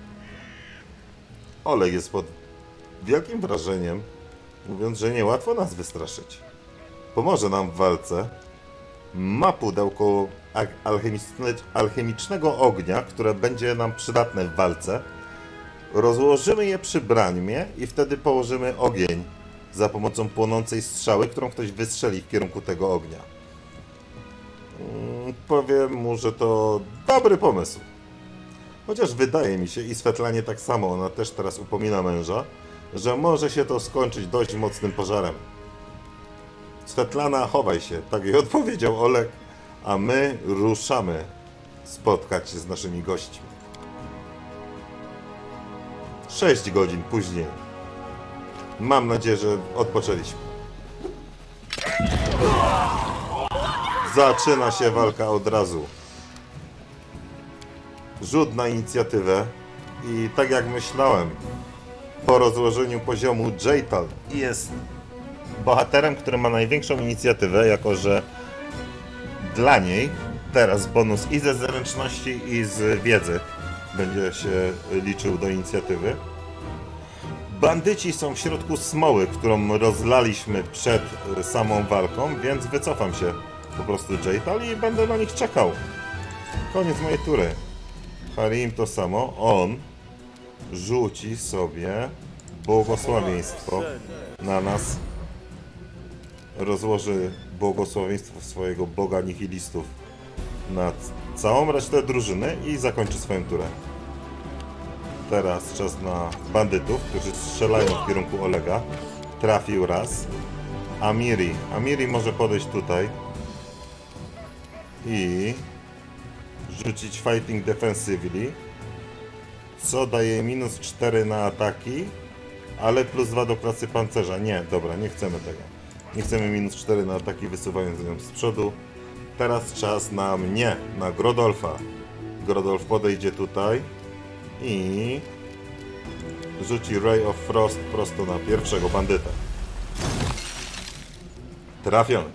Oleg jest pod wielkim wrażeniem, mówiąc, że niełatwo nas wystraszyć. Pomoże nam w walce. Ma pudełko alchemicznego ognia, które będzie nam przydatne w walce. Rozłożymy je przy bramie i wtedy położymy ogień za pomocą płonącej strzały, którą ktoś wystrzeli w kierunku tego ognia. Hmm, powiem mu, że to dobry pomysł. Chociaż wydaje mi się, i Svetlanie tak samo, ona też teraz upomina męża, że może się to skończyć dość mocnym pożarem. Svetlana, chowaj się, tak jej odpowiedział Oleg, a my ruszamy spotkać się z naszymi gośćmi. Sześć godzin później. Mam nadzieję, że odpoczęliśmy. Zaczyna się walka od razu. Rzut na inicjatywę i tak jak myślałem, po rozłożeniu poziomu Jeital jest bohaterem, który ma największą inicjatywę, jako że dla niej teraz bonus i ze zręczności, i z wiedzy będzie się liczył do inicjatywy. Bandyci są w środku smoły, którą rozlaliśmy przed samą walką, więc wycofam się po prostu Jeital i będę na nich czekał. Koniec mojej tury. Harim to samo. On rzuci sobie błogosławieństwo na nas. Rozłoży błogosławieństwo swojego boga nihilistów na całą resztę drużyny i zakończy swoją turę. Teraz czas na bandytów, którzy strzelają w kierunku Olega. Trafił raz. Amiri. Amiri może podejść tutaj i rzucić Fighting Defensively, co daje minus cztery na ataki, ale plus dwa do klasy pancerza. Nie, dobra, nie chcemy tego. Nie chcemy minus cztery na ataki, wysuwając ją z przodu. Teraz czas na mnie, na Grodolfa. Grodolf podejdzie tutaj i rzuci Ray of Frost prosto na pierwszego bandyta. Trafiony.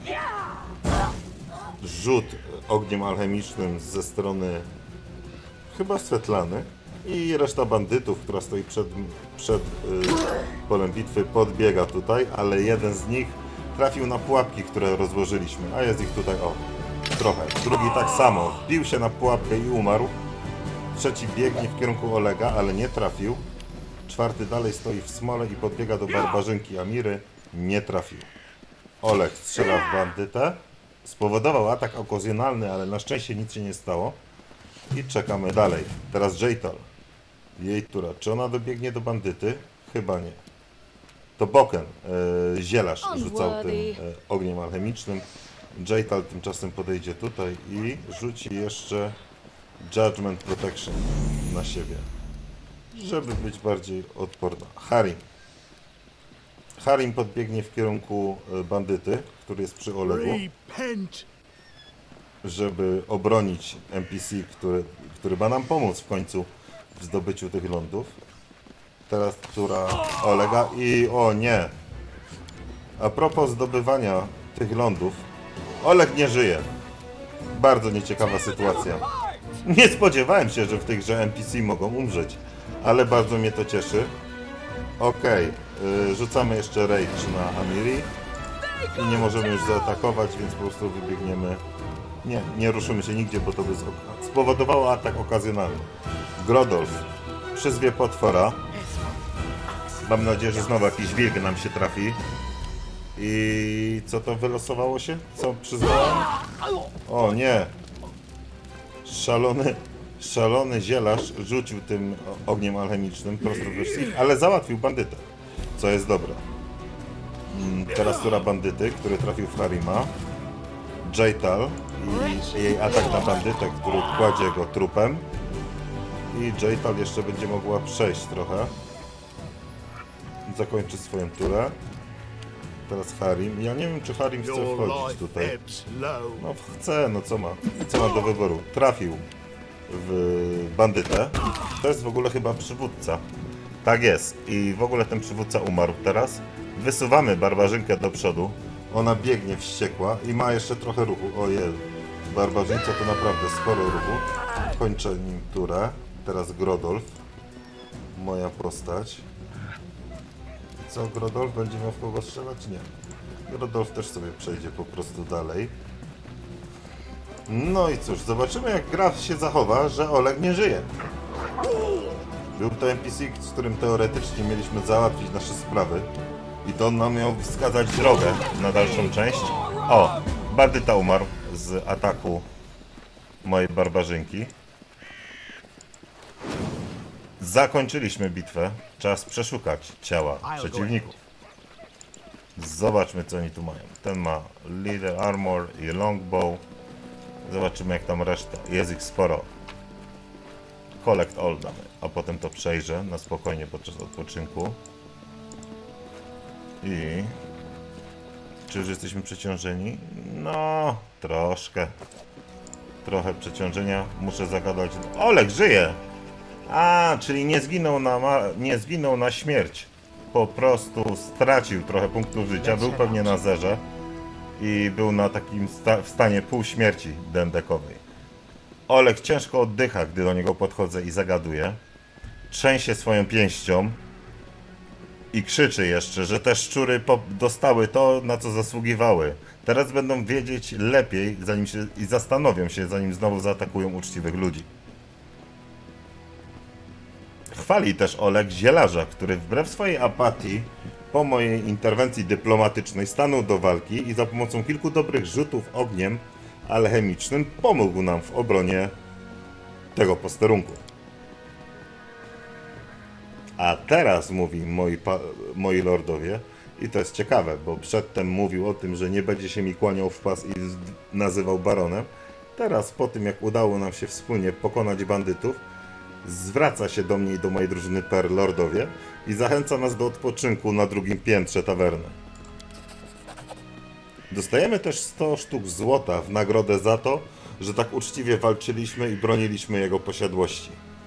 Rzut ogniem alchemicznym ze strony chyba Svetlany i reszta bandytów, która stoi przed, przed yy, polem bitwy, podbiega tutaj, ale jeden z nich trafił na pułapki, które rozłożyliśmy, a jest ich tutaj, o, trochę. Drugi tak samo, wbił się na pułapkę i umarł. Trzeci biegnie w kierunku Olega, ale nie trafił. Czwarty dalej stoi w smole i podbiega do barbarzynki Amiry, nie trafił. Oleg strzela w bandytę. Spowodował atak okazjonalny, ale na szczęście nic się nie stało. I czekamy dalej. Teraz Jeital. Jej tura. Czy ona dobiegnie do bandyty? Chyba nie. To Boken, e, zielarz, rzucał tym e, ogniem alchemicznym. Jeital tymczasem podejdzie tutaj i rzuci jeszcze Judgment Protection na siebie, żeby być bardziej odporna. Harim. Harim podbiegnie w kierunku bandyty, który jest przy Olegu, żeby obronić N P C, który, który ma nam pomóc w końcu w zdobyciu tych lądów. Teraz tura Olega i o nie! A propos zdobywania tych lądów, Oleg nie żyje. Bardzo nieciekawa sytuacja. Nie spodziewałem się, że w tej grze N P C mogą umrzeć, ale bardzo mnie to cieszy. Okej, okay. Rzucamy jeszcze Rage na Amiri i nie możemy już zaatakować, więc po prostu wybiegniemy. Nie, nie ruszymy się nigdzie, bo to by spowodowało atak okazjonalny. Grodolf przyzwie potwora. Mam nadzieję, że znowu jakiś wilk nam się trafi. I co to wylosowało się? Co przyzwałem? O nie! Szalony, szalony zielarz rzucił tym ogniem alchemicznym prosto we wszystkich, ale załatwił bandytę, co jest dobre. Teraz tura bandyty, który trafił w Harima. Jeital i jej atak na bandytę, który kładzie go trupem. I Jeital jeszcze będzie mogła przejść trochę. Zakończy swoją turę. Teraz Harim. Ja nie wiem, czy Harim chce wchodzić tutaj. No chce, no co ma? Co ma do wyboru? Trafił w bandytę. To jest w ogóle chyba przywódca. Tak jest. I w ogóle ten przywódca umarł teraz. Wysuwamy barbarzynkę do przodu. Ona biegnie wściekła i ma jeszcze trochę ruchu. Ojej, barbarzynka to naprawdę sporo ruchu. Kończę nim turę. Teraz Grodolf. Moja postać. Co, Grodolf będzie miał w kogo strzelać? Nie. Grodolf też sobie przejdzie po prostu dalej. No i cóż, zobaczymy jak gra się zachowa, że Oleg nie żyje. Był to N P C, z którym teoretycznie mieliśmy załatwić nasze sprawy. I to on nam miał wskazać drogę na dalszą część. O, bandyta umarł z ataku mojej barbarzynki. Zakończyliśmy bitwę. Czas przeszukać ciała przeciwników. Zobaczmy co oni tu mają. Ten ma Leader Armor i Longbow. Zobaczymy jak tam reszta. Jest ich sporo. Collect all damy, a potem to przejrzę na spokojnie podczas odpoczynku. I... Czy już jesteśmy przeciążeni? No, troszkę. Trochę przeciążenia. Muszę zagadać. Oleg żyje! A, czyli nie zginął na, ma... nie zginął na śmierć. Po prostu stracił trochę punktów życia. Był pewnie na zerze. I był na takim sta w stanie półśmierci dendekowej. Oleg ciężko oddycha, gdy do niego podchodzę i zagaduję. Trzęsie swoją pięścią. I krzyczy jeszcze, że te szczury dostały to, na co zasługiwały. Teraz będą wiedzieć lepiej zanim się, i zastanowią się, zanim znowu zaatakują uczciwych ludzi. Chwali też Oleg zielarza, który wbrew swojej apatii po mojej interwencji dyplomatycznej stanął do walki i za pomocą kilku dobrych rzutów ogniem alchemicznym pomógł nam w obronie tego posterunku. A teraz, mówi moi, moi lordowie, i to jest ciekawe, bo przedtem mówił o tym, że nie będzie się mi kłaniał w pas i nazywał baronem. Teraz, po tym jak udało nam się wspólnie pokonać bandytów, zwraca się do mnie i do mojej drużyny per lordowie i zachęca nas do odpoczynku na drugim piętrze tawerny. Dostajemy też sto sztuk złota w nagrodę za to, że tak uczciwie walczyliśmy i broniliśmy jego posiadłości.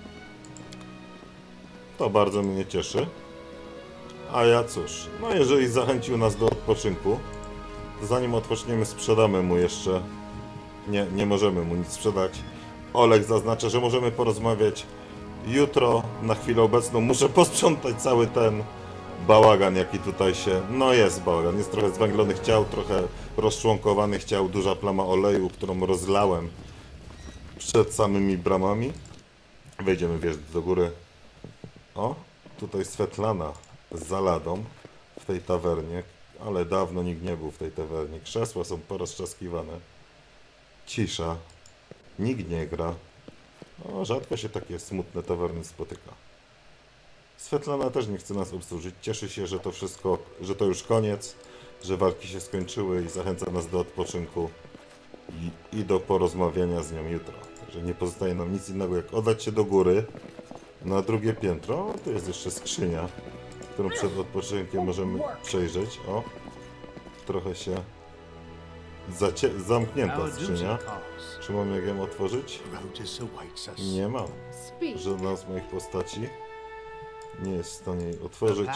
To bardzo mnie cieszy. A ja cóż, no jeżeli zachęcił nas do odpoczynku, to zanim odpoczniemy sprzedamy mu jeszcze... Nie, nie możemy mu nic sprzedać. Oleg zaznacza, że możemy porozmawiać jutro. Na chwilę obecną muszę posprzątać cały ten bałagan, jaki tutaj się... No jest bałagan, jest trochę zwęglonych ciał, trochę rozczłonkowanych ciał, duża plama oleju, którą rozlałem przed samymi bramami. Wejdziemy wjeżdżać do góry. O, tutaj Svetlana z Zaladą w tej tawernie, ale dawno nikt nie był w tej tawernie. Krzesła są poroztrzaskiwane. Cisza. Nikt nie gra. No, rzadko się takie smutne tawerny spotyka. Svetlana też nie chce nas obsłużyć. Cieszy się, że to wszystko, że to już koniec, że walki się skończyły i zachęca nas do odpoczynku i, i do porozmawiania z nią jutro. Także nie pozostaje nam nic innego, jak oddać się do góry na drugie piętro. O, tu jest jeszcze skrzynia, którą przed odpoczynkiem możemy przejrzeć. O, trochę się zacie zamknięta skrzynia. Czy mam jak ją otworzyć? Nie mam. Żadna z moich postaci nie jest w stanie jej otworzyć.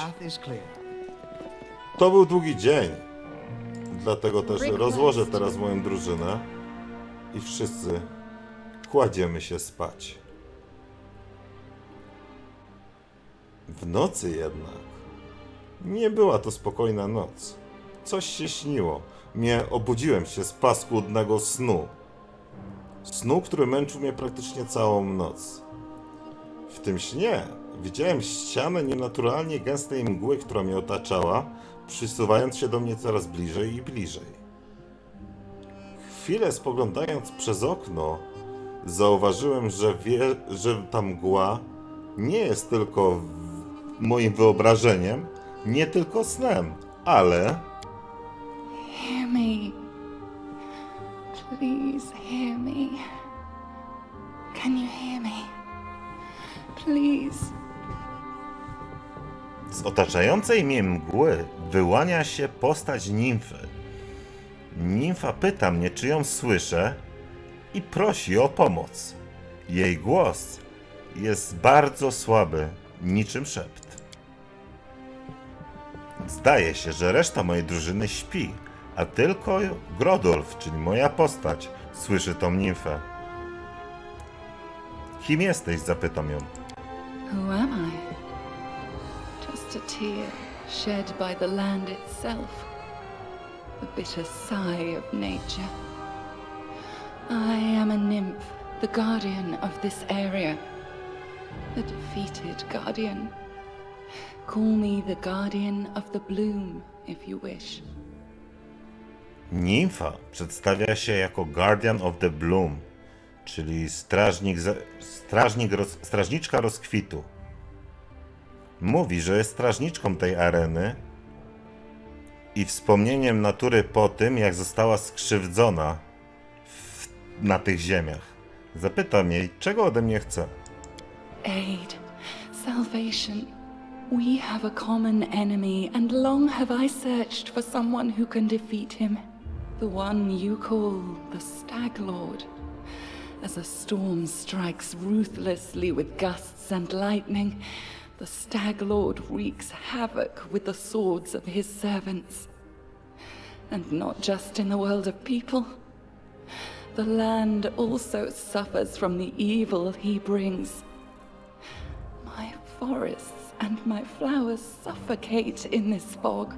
To był długi dzień. Dlatego też rozłożę teraz moją drużynę i wszyscy kładziemy się spać. W nocy jednak nie była to spokojna noc. Coś się śniło. Mnie obudziłem się z paskudnego snu. Snu, który męczył mnie praktycznie całą noc. W tym śnie widziałem ścianę nienaturalnie gęstej mgły, która mnie otaczała, przysuwając się do mnie coraz bliżej i bliżej. Chwilę spoglądając przez okno, zauważyłem, że, wie, że ta mgła nie jest tylko moim wyobrażeniem, nie tylko snem, ale... Hear me. Please hear me. Can you hear me? Please. Z otaczającej mnie mgły wyłania się postać nimfy. Nimfa pyta mnie, czy ją słyszę i prosi o pomoc. Jej głos jest bardzo słaby, niczym szept. Zdaje się, że reszta mojej drużyny śpi, a tylko Grodolf, czyli moja postać, słyszy tą nimfę. Kim jesteś? Zapytam ją. Who am I? Just a tear shed by the land itself. The bitter sigh of nature. I am a nymph, the guardian of this area. The defeated guardian. Call me the guardian of the bloom, if you wish. Nimfa przedstawia się jako Guardian of the Bloom, czyli strażnik, strażnik roz, strażniczka rozkwitu. Mówi, że jest strażniczką tej areny i wspomnieniem natury po tym, jak została skrzywdzona w, na tych ziemiach. Zapytam jej, czego ode mnie chce. Aid, salvation. We have a common enemy, and long have I searched for someone who can defeat him. The one you call the Stag Lord. As a storm strikes ruthlessly with gusts and lightning, the Stag Lord wreaks havoc with the swords of his servants. And not just in the world of people. The land also suffers from the evil he brings. My forests and my flowers suffocate in this fog.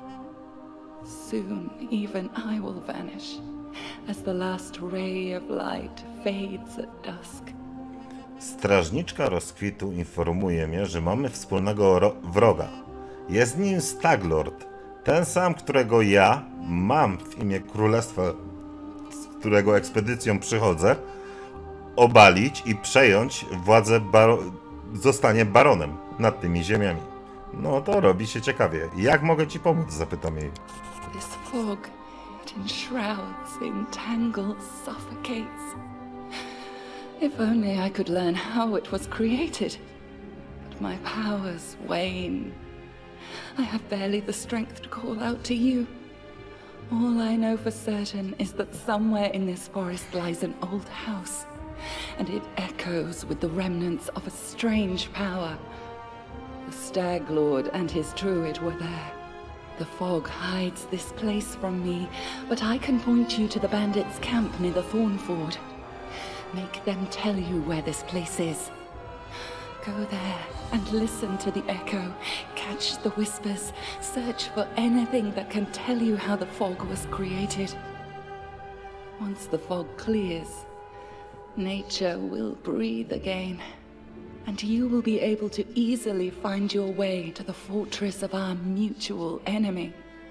Soon even I will vanish, as the last ray of light fades at dusk. Strażniczka rozkwitu informuje mnie, że mamy wspólnego wroga. Jest nim Staglord, ten sam, którego ja mam w imię królestwa, z którego ekspedycją przychodzę, obalić i przejąć władzę, baro zostanie baronem nad tymi ziemiami. No to robi się ciekawie. Jak mogę ci pomóc? Zapytam jej. This fog, it enshrouds, entangles, suffocates. If only I could learn how it was created. But my powers wane. I have barely the strength to call out to you. All I know for certain is that somewhere in this forest lies an old house, and it echoes with the remnants of a strange power. The Stag Lord and his druid were there. The fog hides this place from me, but I can point you to the bandits' camp near the Thornford. Make them tell you where this place is. Go there and listen to the echo, catch the whispers, search for anything that can tell you how the fog was created. Once the fog clears, nature will breathe again, and you will be able to easily find your way to the fortress of our mutual enemy.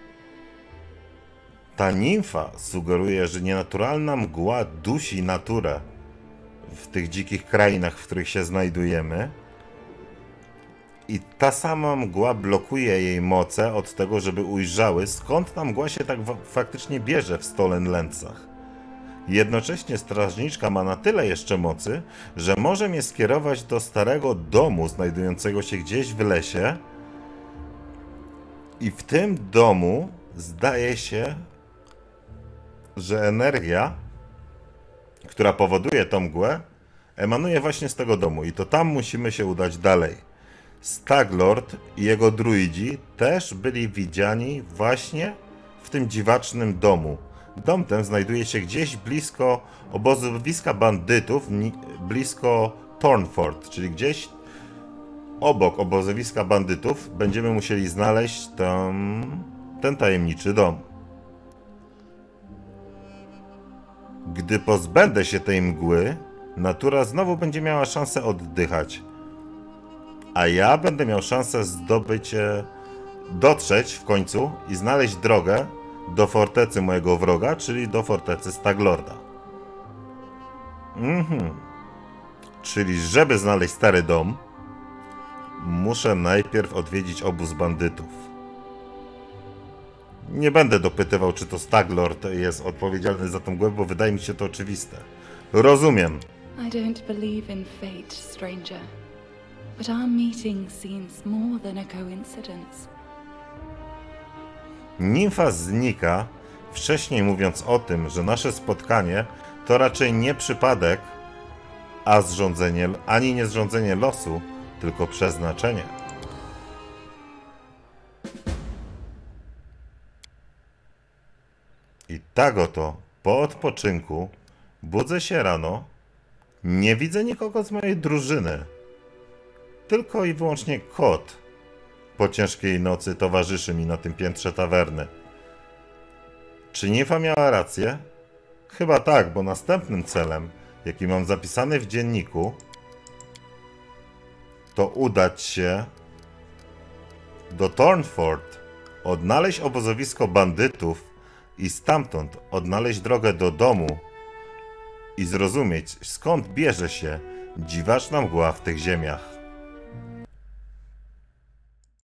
Ta nimfa sugeruje, że nienaturalna mgła dusi naturę w tych dzikich krainach, w których się znajdujemy. I ta sama mgła blokuje jej moce od tego, żeby ujrzały, skąd ta mgła się tak faktycznie bierze w Stolenlensach. Jednocześnie strażniczka ma na tyle jeszcze mocy, że może mnie skierować do starego domu znajdującego się gdzieś w lesie. I w tym domu zdaje się, że energia, która powoduje tą mgłę, emanuje właśnie z tego domu. I to tam musimy się udać dalej. Staglord i jego druidzi też byli widziani właśnie w tym dziwacznym domu. Dom ten znajduje się gdzieś blisko obozowiska bandytów, blisko Thornford, czyli gdzieś obok obozowiska bandytów będziemy musieli znaleźć tam ten tajemniczy dom. Gdy pozbędę się tej mgły, natura znowu będzie miała szansę oddychać. A ja będę miał szansę zdobyć, dotrzeć w końcu i znaleźć drogę do fortecy mojego wroga, czyli do fortecy Staglorda. Mhm. Czyli żeby znaleźć stary dom, muszę najpierw odwiedzić obóz bandytów. Nie będę dopytywał, czy to Staglord jest odpowiedzialny za tą mgłę, bo wydaje mi się to oczywiste. Rozumiem. I don't believe in fate, stranger. But our meeting seems more than a coincidence. Nimfa znika, wcześniej mówiąc o tym, że nasze spotkanie to raczej nie przypadek, a zrządzenie, ani nie zrządzenie losu, tylko przeznaczenie. I tak oto, po odpoczynku, budzę się rano, nie widzę nikogo z mojej drużyny, tylko i wyłącznie kot po ciężkiej nocy towarzyszy mi na tym piętrze tawerny. Czy Nimfa miała rację? Chyba tak, bo następnym celem, jaki mam zapisany w dzienniku, to udać się do Thornford, odnaleźć obozowisko bandytów i stamtąd odnaleźć drogę do domu i zrozumieć, skąd bierze się dziwaczna mgła w tych ziemiach.